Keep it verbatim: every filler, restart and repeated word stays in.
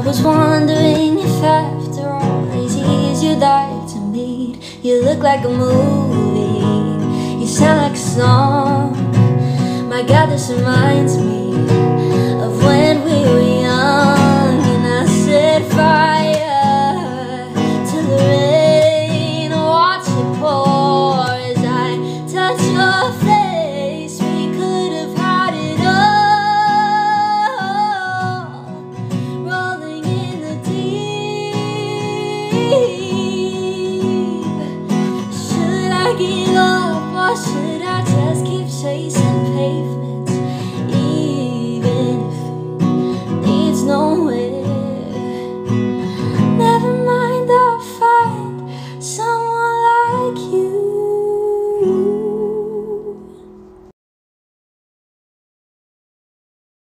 was wondering if after all these years you'd like to meet. You look like a movie, you sound like a song. My God, this reminds me